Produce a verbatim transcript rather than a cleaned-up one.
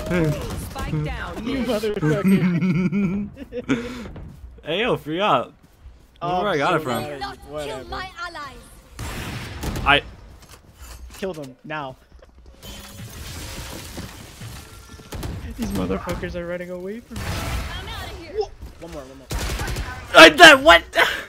Spike down. You motherfucker. Hey yo, free up. Oh, Where I got so it from? bad. Not kill Whatever. my allies. I. Kill them now. These motherfuckers are running away from me. I'm out of here. One more, one more. I that what?